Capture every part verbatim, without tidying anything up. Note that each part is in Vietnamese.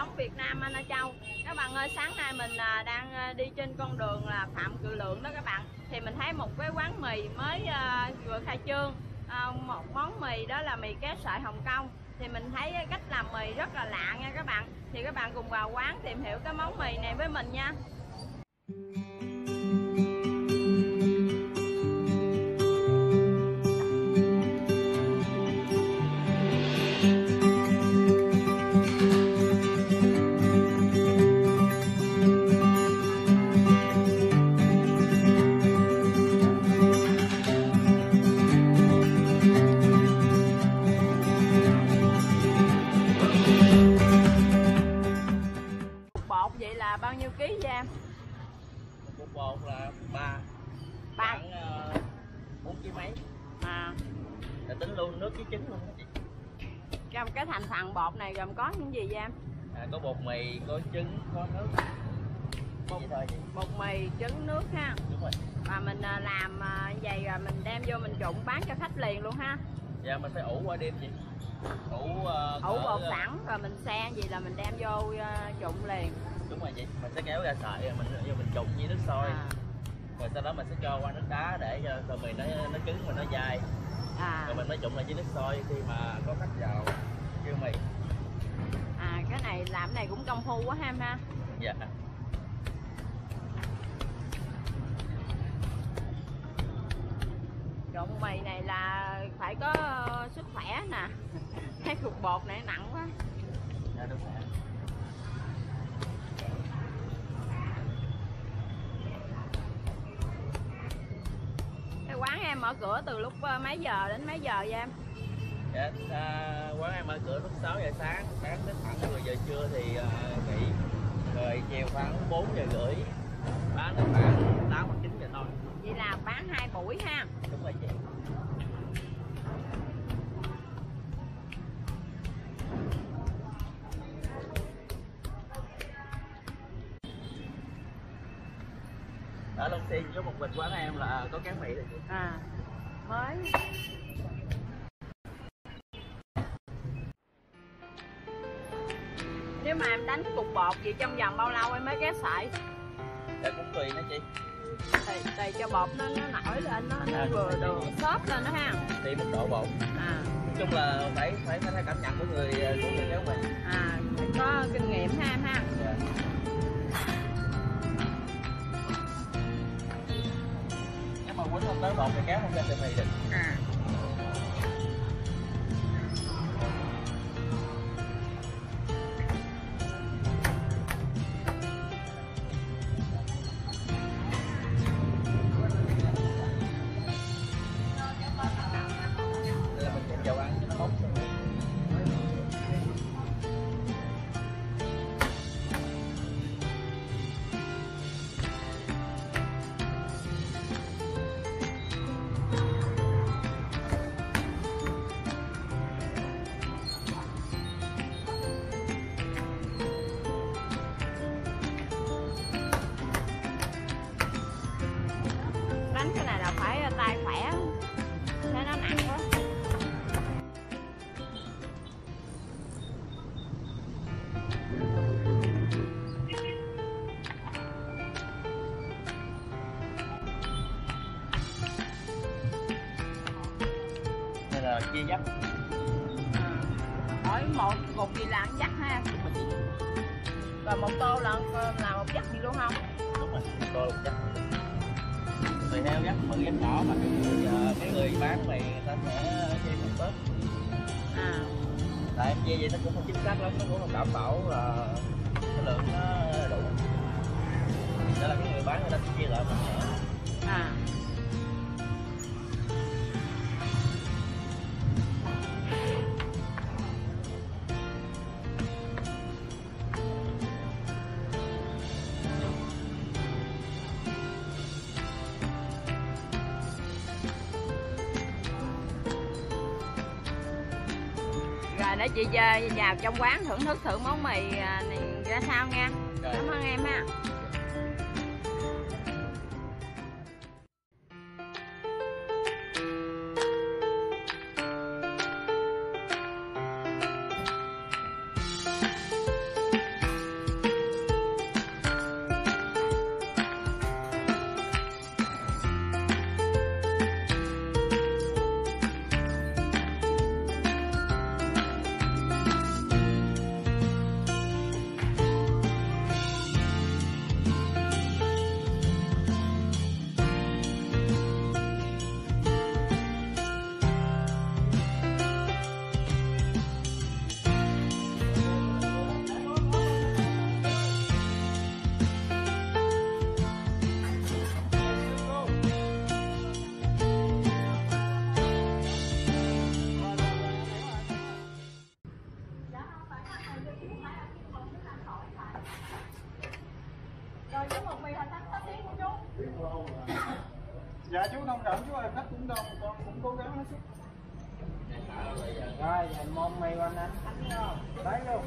sống Việt Nam Anh Châu. Các bạn ơi, sáng nay mình đang đi trên con đường là Phạm Cự Lượng đó các bạn. Thì mình thấy một cái quán mì mới vừa khai trương, một món mì đó là mì ké sợi Hồng Kông. Thì mình thấy cách làm mì rất là lạ nha các bạn. Thì các bạn cùng vào quán tìm hiểu cái món mì này với mình nha. Bột vậy là bao nhiêu ký vậy em? Bột bột là ba ba khoảng bốn ký mấy. À, là tính luôn nước với trứng luôn đó chị. Trong cái thành phần bột này gồm có những gì vậy em? À, có bột mì, có trứng, có nước. Bột, vậy thôi chị. Bột mì, trứng, nước ha. Đúng rồi. Và mình làm vậy rồi mình đem vô mình trụng bán cho khách liền luôn ha. Dạ, mình phải ủ qua đêm chị. Ủ uh, ủ bột uh, sẵn rồi mình xe gì là mình đem vô uh, trụng liền. Đúng rồi chị, mình sẽ kéo ra sợi rồi mình vô mình trụng với nước sôi. À. Rồi sau đó mình sẽ cho qua nước đá để cho bột mì nó nó cứng và nó dai. À. Rồi mình mới trụng lại với nước sôi khi mà có khách vào kêu mì. À, cái này làm cái này cũng công phu quá ha em ha. Dạ. Trộn mì này là phải có sức khỏe nè. Cái cục bột này nặng quá. Dạ, đúng rồi. Cái quán em mở cửa từ lúc mấy giờ đến mấy giờ vậy em? Dạ, à, quán em mở cửa lúc sáu giờ sáng, sáng đến khoảng mười giờ trưa thì uh, nghỉ. Rồi chiều khoảng bốn giờ rưỡi bán đến khoảng tám hoặc chín giờ thôi. Vậy là bán hai buổi ha. Đúng rồi chị. Ở Long Xuyên có một mình quán em là có cán mì rồi chị. À, mới. Nếu mà em đánh cục bột gì trong vòng bao lâu em mới ké sợi? Dạ, cũng tùy nữa chị. Tùy, tùy cho bột nó, nó nổi lên, nó, nó à, vừa đồ xốp lên đó ha. Tùy mức độ bột. À. Nói chung là phải phải phải cảm nhận của người của người kéo mì. À, phải có kinh nghiệm ha em ha. Dạ. Nếu mà quýnh không tới bột thì kéo không ra sợi mì được. À. Đánh cái này là phải tay khỏe, thế nó nặng quá. Đây là chia dắt. Mỗi một cục gì làm dắt ha. Rồi một tô là làm một dắt gì luôn không? Đúng rồi, một tô một dắt. Tùy theo dắt bự dắt nhỏ mà cái người, cái người bán mì người ta sẽ chia một bớt. À. Tại em chia vậy nó cũng không chính xác lắm, nó cũng không đảm bảo là cái lượng nó đủ. Đó là cái người bán người ta sẽ chia lại mình nhẹ. À. Rồi để chị vào trong quán thưởng thức thử món mì này ra sao nha. Rồi. Cảm ơn em ha. Dạ chú thông cảm chú ơi, khách cũng đông, con cũng cố gắng hết sức. Rồi, món mì anh anh lấy luôn.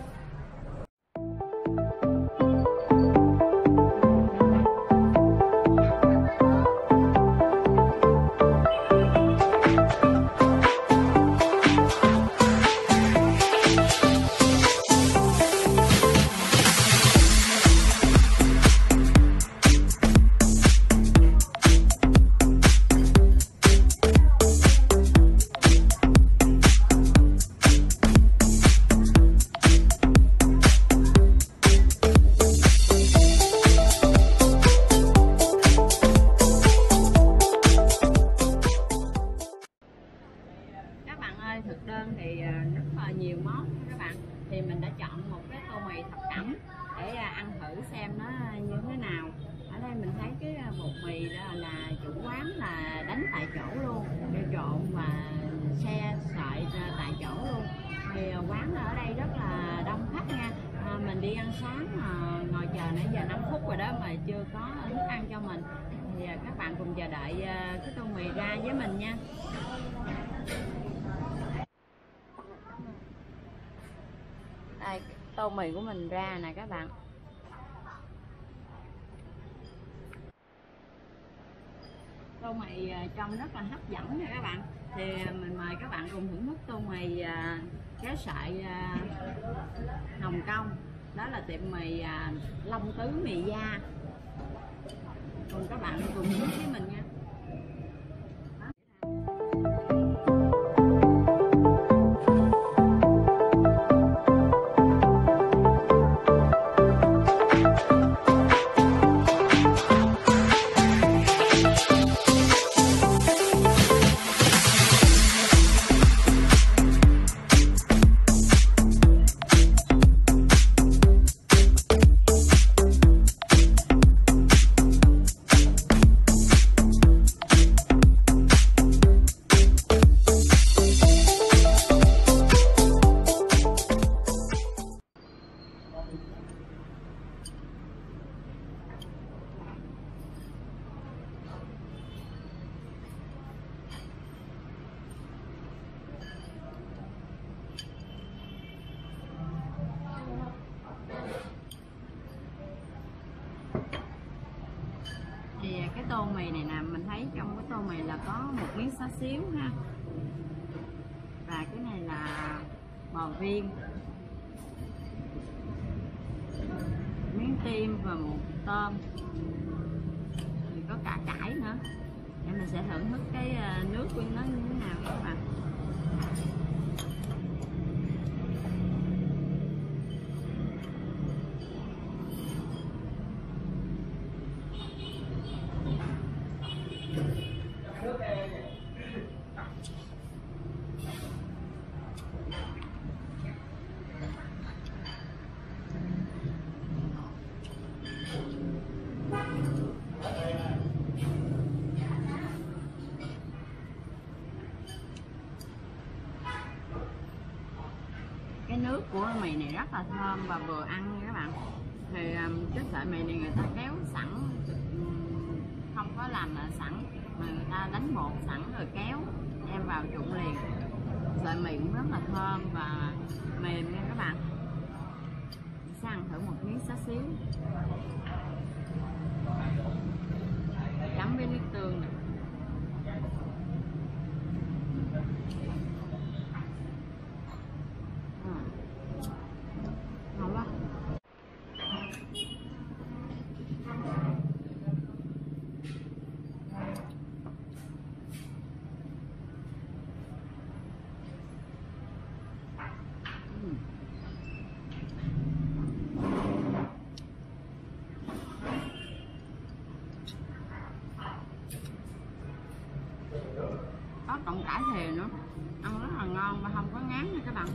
Thực đơn thì rất là nhiều món các bạn, thì mình đã chọn một cái tô mì thập cẩm để ăn thử xem nó như thế nào. Ở đây mình thấy cái bột mì đó là chủ quán là đánh tại chỗ luôn, để trộn và xe sợi tại chỗ luôn. Thì quán ở đây rất là đông khách nha. À, mình đi ăn sáng mà ngồi chờ nãy giờ năm phút rồi đó mà chưa có thức ăn cho mình, thì các bạn cùng chờ đợi cái tô mì ra với mình nha. Đây, tô mì của mình ra nè các bạn. Tô mì trông rất là hấp dẫn nha các bạn. Thì mình mời các bạn cùng thưởng thức tô mì kéo sợi Hồng Kông. Đó là tiệm mì Long Tứ Mì Gia. Cùng các bạn cùng thưởng thức với mình nha. Thì cái tô mì này nè, mình thấy trong cái tô mì là có một miếng xá xíu ha, và cái này là bò viên, miếng tim và một tôm, thì có cả cải nữa. Để mình sẽ thưởng thức cái nước của nó như thế nào các bạn. Cái nước của mì này rất là thơm và vừa ăn nha các bạn. Thì um, cái sợi mì này người ta kéo sẵn, um, không có làm sẵn mà người ta đánh bột sẵn rồi kéo đem vào trụng liền. Sợi mì cũng rất là thơm và mềm nha các bạn. Mình sẽ ăn thử một miếng xá xíu, chấm với nước tương này. Ngon quá. Có cọng cải thìa nữa, ăn rất là ngon và không có ngán nha các bạn.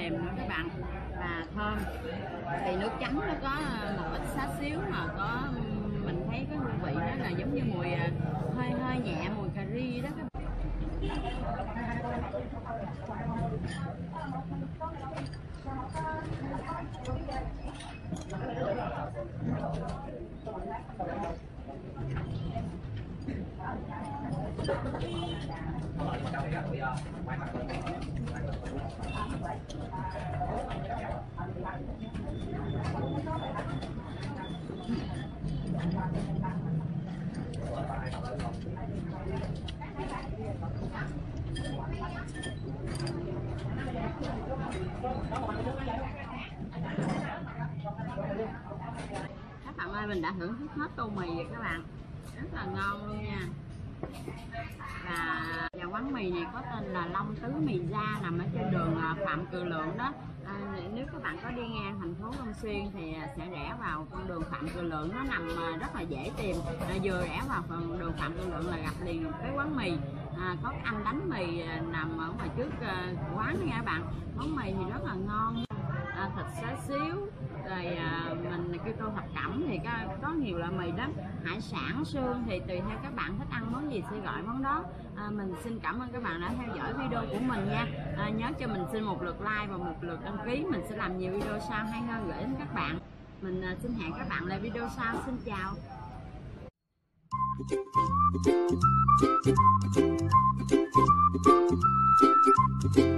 mềm nữa các bạn và thơm. Thì nước chấm nó có một ít xá xíu mà có mình thấy cái hương vị đó là giống như mùi hơi hơi nhẹ mùi cà ri đó các bạn. Các bạn ơi, mình đã thưởng thức hết tô mì rồi các bạn, rất là ngon luôn nha. Và, và quán mì này có tên là Long Tứ Mì Gia, nằm ở trên đường Phạm Cừ Lượng đó. À, nếu các bạn có đi ngang thành phố Long Xuyên thì sẽ rẽ vào con đường Phạm Cừ Lượng, nó nằm rất là dễ tìm. À, vừa rẽ vào con đường Phạm Cừ Lượng là gặp liền một cái quán mì. À, có cái anh đánh mì nằm ở ngoài trước uh, quán nha các bạn. Món mì thì rất là ngon, à, thịt xá xíu, rồi à, mình kêu tô thập cẩm thì có, có nhiều loại mì lắm, hải sản xương thì tùy theo các bạn thích ăn món gì sẽ gọi món đó. À, mình xin cảm ơn các bạn đã theo dõi video của mình nha. À, nhớ cho mình xin một lượt like và một lượt đăng ký, mình sẽ làm nhiều video sau hay hơn gửi đến các bạn. Mình à, xin hẹn các bạn lại video sau. Xin chào. Thank you.